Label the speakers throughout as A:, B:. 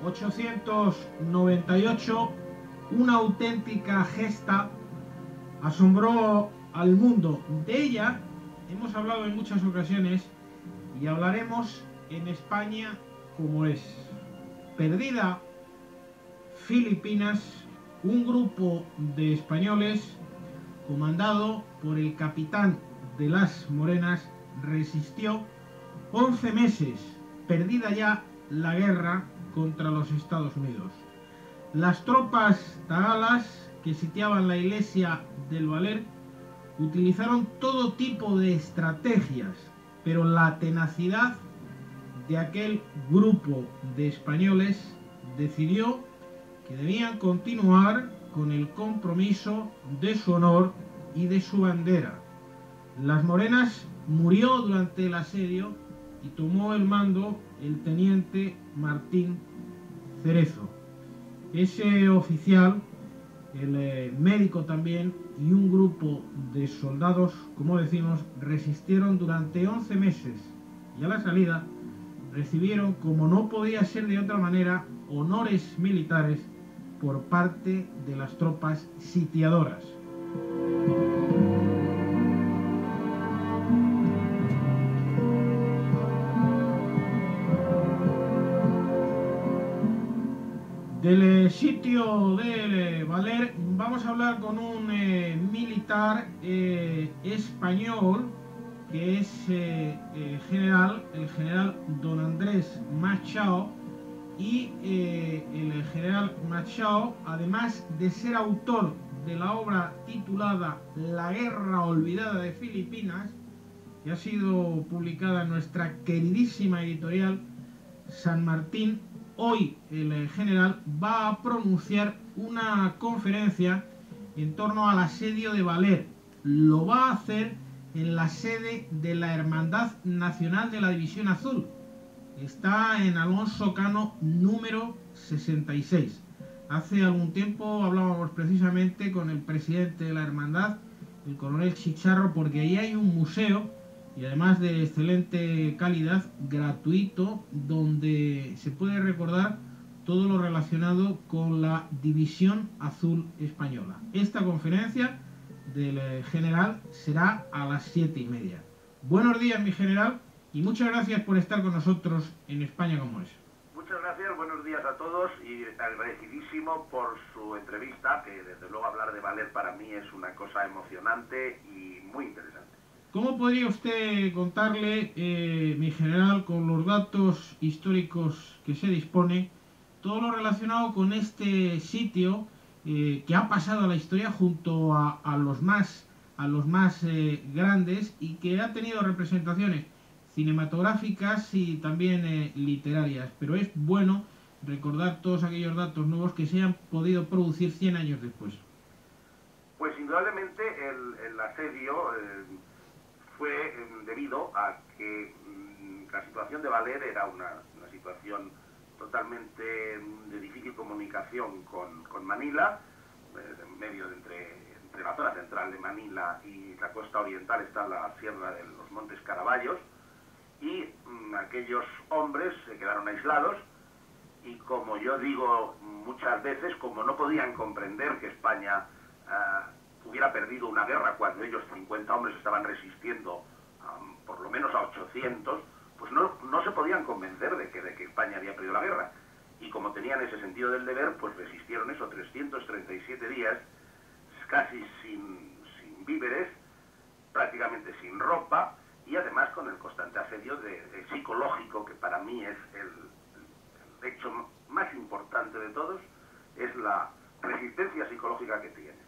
A: 1898, una auténtica gesta asombró al mundo. De ella hemos hablado en muchas ocasiones y hablaremos en España como es. Perdida Filipinas, un grupo de españoles comandado por el capitán de las Morenas resistió 11 meses, perdida ya la guerra contra los Estados Unidos. Las tropas tagalas que sitiaban la iglesia del Valer utilizaron todo tipo de estrategias, pero la tenacidad de aquel grupo de españoles decidió que debían continuar con el compromiso de su honor y de su bandera. Las Morenas murió durante el asedio y tomó el mando el teniente Martín Cerezo. Ese oficial, el médico también y un grupo de soldados, como decimos, resistieron durante 11 meses y a la salida recibieron, como no podía ser de otra manera, honores militares por parte de las tropas sitiadoras. Del sitio de Valer vamos a hablar con un militar español que es el general don Andrés Machado, y el general Machado, además de ser autor de la obra titulada La Guerra Olvidada de Filipinas, que ha sido publicada en nuestra queridísima editorial San Martín, hoy el general va a pronunciar una conferencia en torno al asedio de Valer. Lo va a hacer en la sede de la Hermandad Nacional de la División Azul. Está en Alonso Cano número 66. Hace algún tiempo hablábamos precisamente con el presidente de la hermandad, el coronel Chicharro, porque ahí hay un museo, y además de excelente calidad, gratuito, donde se puede recordar todo lo relacionado con la División Azul Española. Esta conferencia del general será a las 7:30. Buenos días, mi general, y muchas gracias por estar con nosotros en España como es.
B: Muchas gracias, buenos días a todos y agradecidísimo por su entrevista, que desde luego hablar de Valer para mí es una cosa emocionante y muy interesante.
A: ¿Cómo podría usted contarle, mi general, con los datos históricos que se dispone, todo lo relacionado con este sitio que ha pasado a la historia junto a los más grandes y que ha tenido representaciones cinematográficas y también literarias? Pero es bueno recordar todos aquellos datos nuevos que se han podido producir 100 años después.
B: Pues indudablemente el asedio fue debido a que la situación de Valer era una situación totalmente de difícil comunicación con Manila, en medio de entre la zona central de Manila y la costa oriental está la sierra de los Montes Caraballos, y aquellos hombres se quedaron aislados y, como yo digo muchas veces, como no podían comprender que España hubiera perdido una guerra cuando ellos 50 hombres estaban resistiendo por lo menos a 800, pues no se podían convencer de que España había perdido la guerra. Y como tenían ese sentido del deber, pues resistieron eso 337 días, casi sin víveres, prácticamente sin ropa, y además con el constante asedio psicológico, que para mí es el hecho más importante de todos, es la resistencia psicológica que tienen.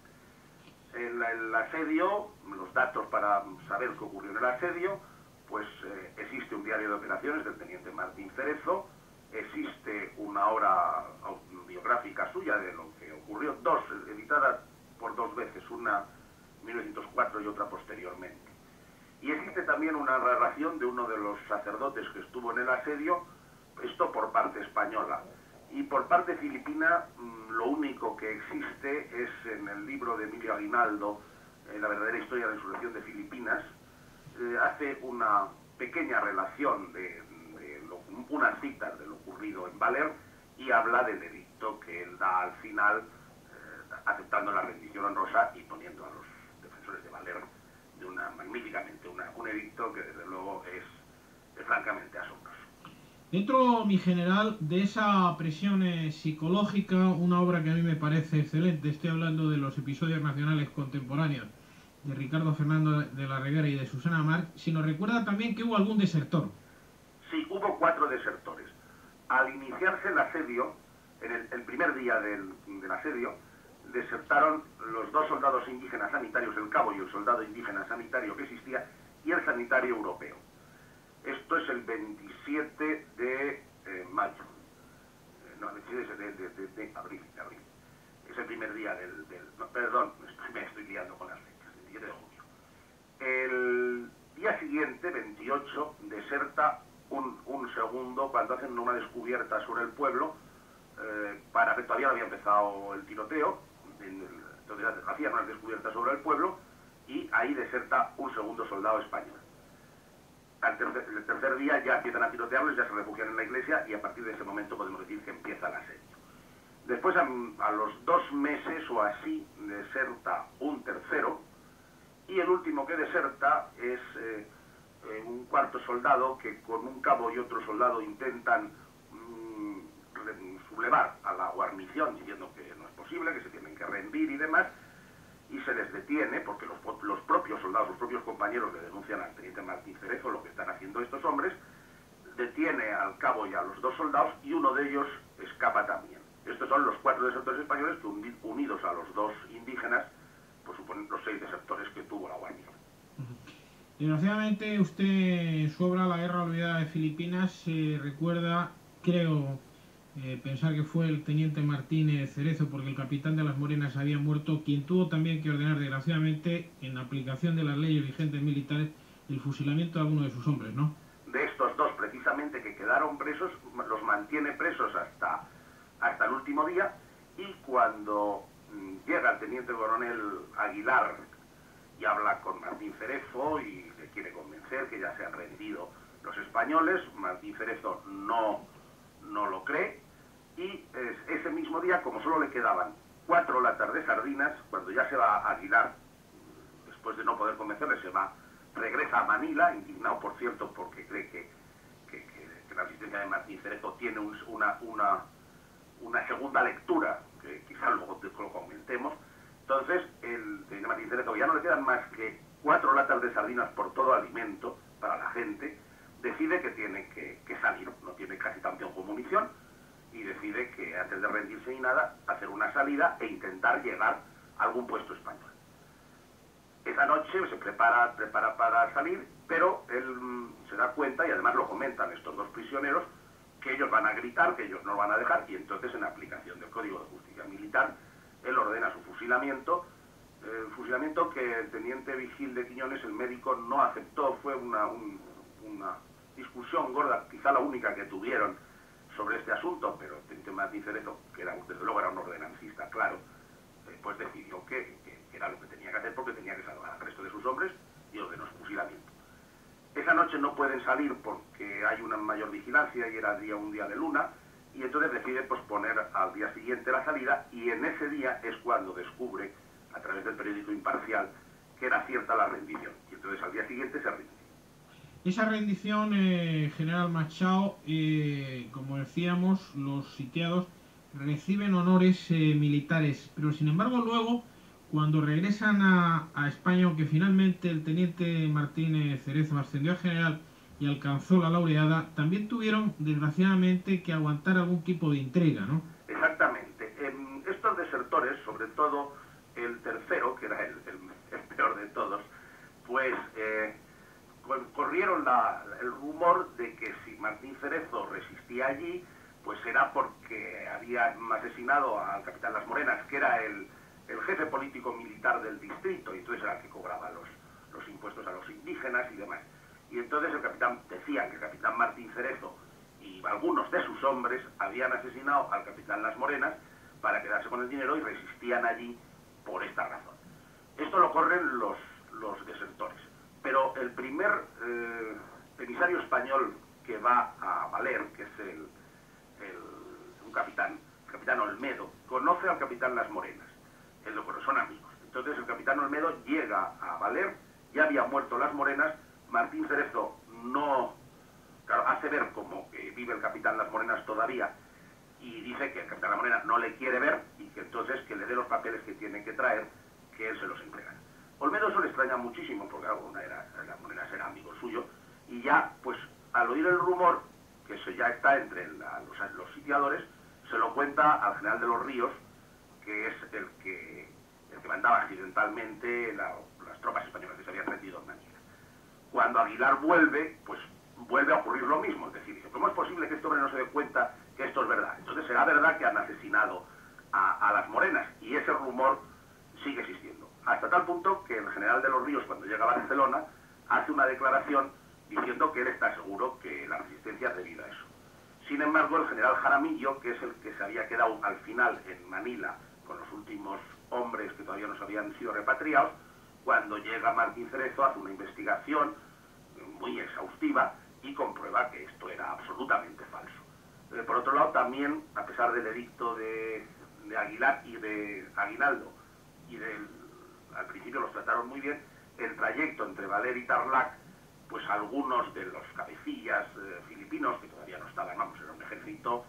B: El asedio, los datos para saber qué ocurrió en el asedio, pues existe un diario de operaciones del teniente Martín Cerezo, existe una obra biográfica suya de lo que ocurrió, editada por dos veces, una en 1904 y otra posteriormente. Y existe también una narración de uno de los sacerdotes que estuvo en el asedio, esto por parte española. Y por parte filipina, lo único que existe es en el libro de Emilio Aguinaldo, La verdadera historia de la insurrección de Filipinas. Hace una pequeña relación unas citas de lo ocurrido en Valer, y habla del edicto que él da al final, aceptando la rendición honrosa y poniendo a los defensores de Valer de magníficamente un edicto que desde luego es francamente asombroso.
A: Dentro, mi general, de esa presión psicológica, una obra que a mí me parece excelente, estoy hablando de los episodios nacionales contemporáneos de Ricardo Fernando de la Reguera y de Susana March, si nos recuerda también que hubo algún desertor.
B: Sí, hubo 4 desertores. Al iniciarse el asedio, en el primer día del asedio, desertaron los 2 soldados indígenas sanitarios, el cabo y el soldado indígena sanitario que existía, y el sanitario europeo. Esto es el 27 de mayo. No, el 27 de abril. Es el primer día no, perdón, me estoy liando con las fechas, 27 de junio. El día siguiente, 28, deserta un segundo cuando hacen una descubierta sobre el pueblo, para que todavía no había empezado el tiroteo, entonces hacían una descubierta sobre el pueblo y ahí deserta un segundo soldado español. El tercer día ya empiezan a tirotearlos, ya se refugian en la iglesia y a partir de ese momento podemos decir que empieza el asedio. Después, a los 2 meses o así, deserta un tercero y el último que deserta es un cuarto soldado que con un cabo y otro soldado intentan sublevar a la guarnición diciendo que no es posible, que se tienen que rendir y demás, y se les detiene porque los propios soldados, los propios compañeros le denuncian al teniente Martín Cerezo lo que están haciendo estos hombres, detiene al cabo y a los 2 soldados y uno de ellos escapa también. Estos son los 4 desertores españoles que unidos a los 2 indígenas pues suponen los 6 desertores que tuvo la guarnición.
A: Desgraciadamente usted, su obra La guerra olvidada de Filipinas, recuerda, creo, pensar que fue el teniente Martínez Cerezo, porque el capitán de las Morenas había muerto, quien tuvo también que ordenar, desgraciadamente, en aplicación de las leyes vigentes militares, el fusilamiento de alguno de sus hombres, ¿no?
B: De estos 2, precisamente, que quedaron presos, los mantiene presos hasta el último día, y cuando llega el teniente coronel Aguilar y habla con Martín Cerezo y le quiere convencer que ya se han rendido los españoles, Martín Cerezo no lo cree, y ese mismo día, como solo le quedaban 4 latas de sardinas, cuando ya se va a Aguilar, después de no poder convencerle, regresa a Manila, indignado por cierto porque cree que la asistencia de Martín Cerezo tiene una segunda lectura, que quizás luego lo comentemos. Entonces el teniente Martín Cerezo, ya no le quedan más que 4 latas de sardinas por todo alimento para la gente, decide que tiene que salir, no tiene casi tanto como munición, y decide que antes de rendirse ni nada, hacer una salida e intentar llegar a algún puesto español. Esa noche se prepara para salir, pero él se da cuenta, y además lo comentan estos 2 prisioneros, que ellos van a gritar, que ellos no lo van a dejar, y entonces en aplicación del Código de Justicia Militar, él ordena su fusilamiento, el fusilamiento que el teniente Vigil de Quiñones, el médico, no aceptó. Fue una discusión gorda, quizá la única que tuvieron sobre este asunto, pero el teniente Martín Cerezo, que desde luego era un ordenancista, claro, pues decidió que era lo que tenía que hacer porque tenía que salvar al resto de sus hombres y ordenó su fusilamiento. Esa noche no pueden salir porque hay una mayor vigilancia y era un día de luna, y entonces decide posponer al día siguiente la salida, y en ese día es cuando descubre, a través del periódico Imparcial, que era cierta la rendición, y entonces al día siguiente se rinde.
A: Esa rendición, general Machado, como decíamos, los sitiados reciben honores militares, pero sin embargo luego, cuando regresan a España, aunque finalmente el teniente Martínez Cerezo ascendió a general y alcanzó la laureada, también tuvieron, desgraciadamente, que aguantar algún tipo de intriga, ¿no?
B: Exactamente. Estos desertores, sobre todo el tercero, que era el peor de todos, pues corrieron el rumor de que si Martín Cerezo resistía allí, pues era porque había asesinado al capitán Las Morenas, que era el jefe político militar del distrito, y entonces era el que cobraba los impuestos a los indígenas y demás. Y entonces decían que el capitán Martín Cerezo y algunos de sus hombres habían asesinado al capitán Las Morenas para quedarse con el dinero y resistían allí por esta razón. Esto lo corren los desertores. Pero el primer emisario español que va a Valer, que es un capitán, el capitán Olmedo, conoce al capitán Las Morenas, bueno, son amigos. Entonces el capitán Olmedo llega a Valer, ya había muerto Las Morenas, Martín Cerezo no, claro, hace ver como que vive el capitán Las Morenas todavía y dice que el capitán Las Morenas no le quiere ver y que entonces que le dé los papeles que tiene que traer, que él se los entrega. Olmedo eso le extraña muchísimo porque Las Morenas era amigo suyo y ya, pues al oír el rumor, que eso ya está entre los sitiadores, se lo cuenta al general de los Ríos, que es el que mandaba accidentalmente las tropas españolas que se habían rendido en Manila. Cuando Aguilar vuelve, pues vuelve a ocurrir lo mismo, es decir, ¿cómo es posible que este hombre no se dé cuenta que esto es verdad? Entonces será verdad que han asesinado a Las Morenas, y ese rumor sigue existiendo. Hasta tal punto que el general de los Ríos, cuando llega a Barcelona, hace una declaración diciendo que él está seguro que la resistencia es debido a eso. Sin embargo, el general Jaramillo, que es el que se había quedado al final en Manila con los últimos hombres que todavía no habían sido repatriados, cuando llega Martín Cerezo hace una investigación muy exhaustiva y comprueba que esto era absolutamente falso. Por otro lado, también, a pesar del edicto de Aguilar y de Aguinaldo, al principio los trataron muy bien, el trayecto entre Valer y Tarlac, pues algunos de los cabecillas filipinos, que todavía no estaban, vamos, era un ejército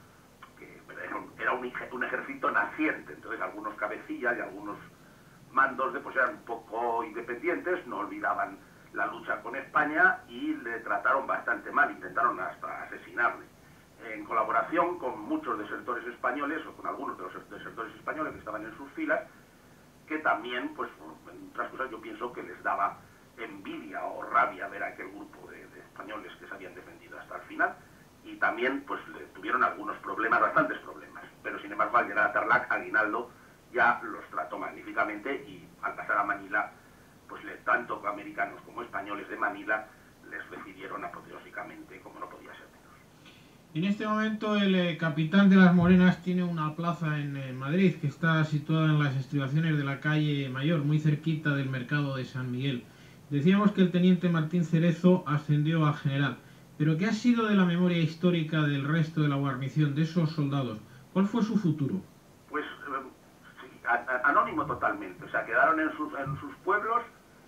B: era un ejército naciente, entonces algunos cabecillas y algunos mandos pues eran un poco independientes, no olvidaban la lucha con España y le trataron bastante mal, intentaron hasta asesinarle. En colaboración con muchos desertores españoles, o con algunos de los desertores españoles que estaban en sus filas, que también, pues, en otras cosas yo pienso que les daba envidia o rabia ver a aquel grupo de españoles que se habían defendido hasta el final, y también pues tuvieron algunos problemas, bastantes problemas, pero sin embargo al llegar a Tarlac, Aguinaldo ya los trató magníficamente y al pasar a Manila, pues tanto americanos como españoles de Manila les recibieron apoteósicamente como no podía ser menos.
A: En este momento el capitán de Las Morenas tiene una plaza en Madrid que está situada en las estribaciones de la calle Mayor, muy cerquita del mercado de San Miguel. Decíamos que el teniente Martín Cerezo ascendió a general. ¿Pero qué ha sido de la memoria histórica del resto de la guarnición, de esos soldados? ¿Cuál fue su futuro?
B: Pues sí, anónimo totalmente. O sea, quedaron en sus pueblos.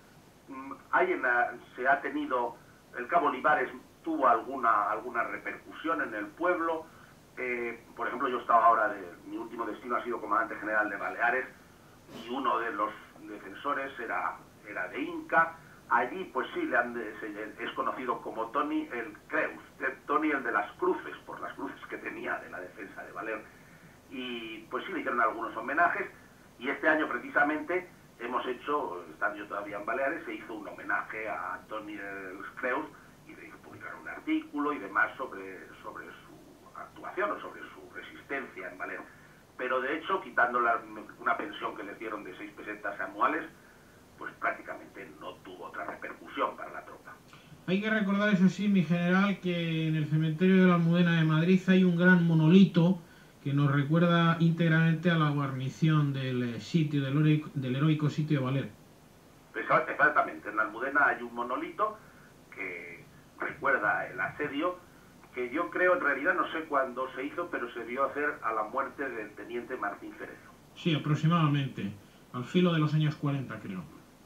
B: Se ha tenido, el cabo Olivares tuvo alguna repercusión en el pueblo. Por ejemplo, yo estaba ahora, mi último destino ha sido comandante general de Baleares y uno de los defensores era de Inca. Allí, pues sí, es conocido como Tony el Creus, Tony el de las cruces, por las cruces que tenía de la defensa de Valer. Y pues sí, le hicieron algunos homenajes, y este año precisamente hemos hecho, estando yo todavía en Baleares, se hizo un homenaje a Tony el Creus, y se publicaron un artículo y demás sobre su actuación o sobre su resistencia en Valer. Pero de hecho, quitando una pensión que le dieron de 6 pesetas anuales, pues prácticamente no tuvo otra repercusión para la tropa.
A: Hay que recordar, eso sí, mi general, que en el cementerio de la Almudena de Madrid hay un gran monolito que nos recuerda íntegramente a la guarnición del sitio, del heroico sitio de Valer.
B: Exactamente, en la Almudena hay un monolito que recuerda el asedio, que yo creo, en realidad no sé cuándo se hizo, pero se vio hacer a la muerte del teniente Martín Cerezo.
A: Sí, aproximadamente, al filo de los años 40, creo.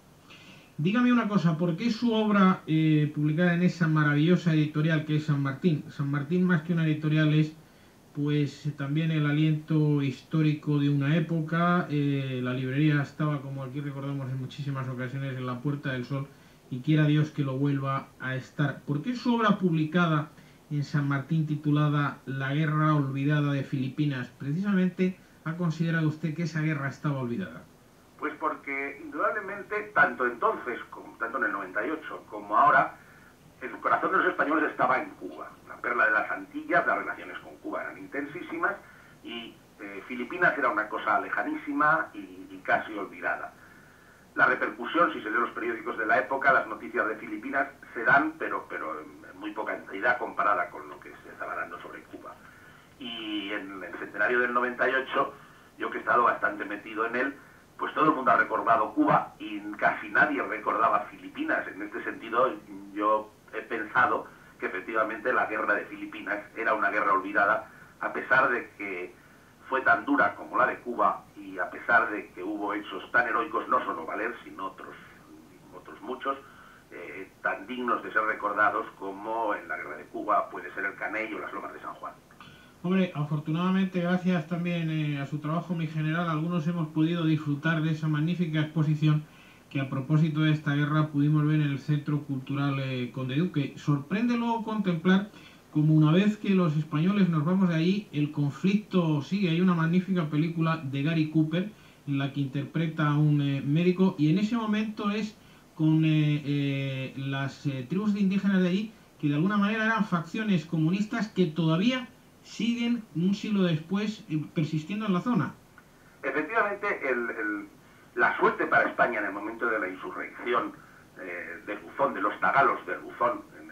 A: Dígame una cosa, ¿por qué su obra publicada en esa maravillosa editorial que es San Martín? San Martín, más que una editorial, es pues también el aliento histórico de una época. La librería estaba, como aquí recordamos en muchísimas ocasiones, en la Puerta del Sol, y quiera Dios que lo vuelva a estar. ¿Por qué su obra publicada en San Martín, titulada La guerra olvidada de Filipinas, precisamente ha considerado usted que esa guerra estaba olvidada?
B: Pues porque indudablemente, tanto entonces, tanto en el 98 como ahora, el corazón de los españoles estaba en Cuba. La perla de las Antillas, las relaciones con Cuba eran intensísimas y Filipinas era una cosa lejanísima y casi olvidada. La repercusión, si se lee los periódicos de la época, las noticias de Filipinas se dan, pero en muy poca entidad comparada con lo que se estaba dando sobre Cuba. Y en el centenario del 98, yo que he estado bastante metido en él, pues todo el mundo ha recordado Cuba y casi nadie recordaba Filipinas. En este sentido, yo he pensado que efectivamente la guerra de Filipinas era una guerra olvidada a pesar de que fue tan dura como la de Cuba y a pesar de que hubo hechos tan heroicos, no solo Valer, sino otros muchos, tan dignos de ser recordados como en la guerra de Cuba puede ser el Caney o las Lomas de San Juan.
A: Hombre, afortunadamente, gracias también a su trabajo, mi general, algunos hemos podido disfrutar de esa magnífica exposición que a propósito de esta guerra pudimos ver en el Centro Cultural Conde Duque. Sorprende luego contemplar como una vez que los españoles nos vamos de ahí, el conflicto sigue. Hay una magnífica película de Gary Cooper en la que interpreta a un médico y en ese momento es con las tribus indígenas de allí que de alguna manera eran facciones comunistas que todavía siguen un siglo después persistiendo en la zona.
B: Efectivamente, la suerte para España en el momento de la insurrección del Buzón, de los tagalos del Buzón, en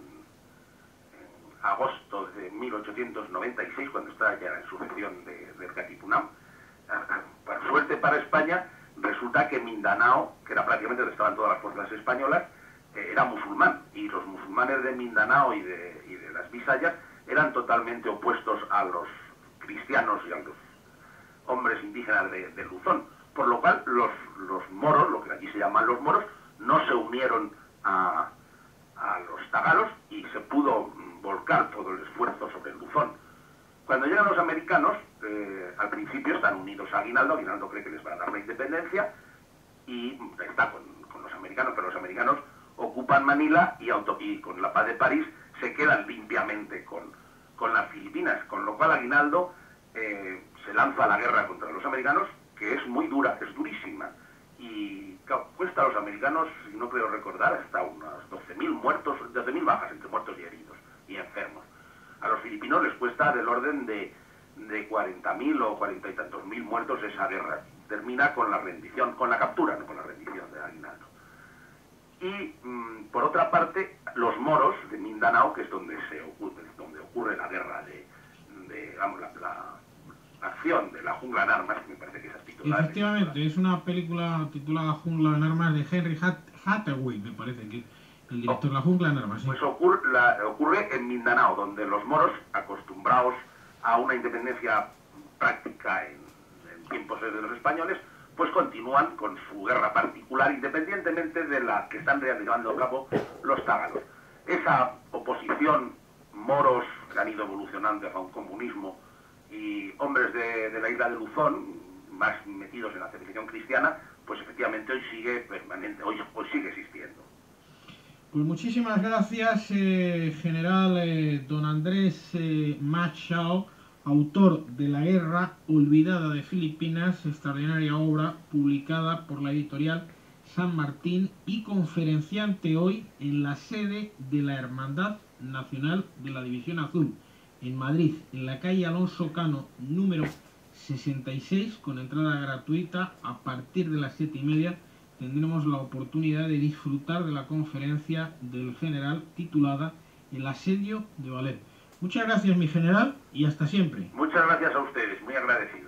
B: agosto de 1896, cuando estaba ya la insurrección del Katipunan, por suerte para España, resulta que Mindanao, que era prácticamente donde estaban todas las fuerzas españolas, era musulmán, y los musulmanes de Mindanao y de las Visayas eran totalmente opuestos a los cristianos y a los hombres indígenas de Luzón, por lo cual los moros, lo que aquí se llaman los moros, no se unieron a los tagalos y se pudo volcar todo el esfuerzo sobre el Luzón. Cuando llegan los americanos, al principio están unidos a Aguinaldo. Aguinaldo cree que les va a dar la independencia y está con los americanos, pero los americanos ocupan Manila y con la paz de París se quedan limpiamente con las Filipinas, con lo cual Aguinaldo se lanza a la guerra contra los americanos, que es muy dura, es durísima, y cuesta a los americanos, si no creo recordar, hasta unas 12.000 muertos, 12.000 bajas entre muertos y heridos y enfermos. A los filipinos les cuesta del orden de 40.000 o 40 y tantos mil muertos esa guerra. Termina con la rendición, con la captura, no con la rendición de Aguinaldo. Y por otra parte, los moros de Mindanao, que es donde ocurre la guerra digamos, la acción de la jungla en armas, que me parece que es titulada.
A: Efectivamente, es una película titulada Jungla en armas de Henry Hathaway, me parece que el director de La jungla en armas. ¿Sí?
B: Pues ocurre en Mindanao, donde los moros, acostumbrados a una independencia práctica en tiempos de los españoles, pues continúan con su guerra particular, independientemente de la que están llevando a cabo los tagalos. Esa oposición, moros que han ido evolucionando hacia un comunismo y hombres de la isla de Luzón, más metidos en la civilización cristiana, pues efectivamente hoy sigue permanente, hoy sigue existiendo.
A: Pues muchísimas gracias, general don Andrés Machado, autor de La guerra olvidada de Filipinas, extraordinaria obra publicada por la editorial San Martín y conferenciante hoy en la sede de la Hermandad Nacional de la División Azul, en Madrid, en la calle Alonso Cano, número 66, con entrada gratuita. A partir de las 7:30 tendremos la oportunidad de disfrutar de la conferencia del general titulada El asedio de Valer. Muchas gracias, mi general, y hasta siempre.
B: Muchas gracias a ustedes, muy agradecido.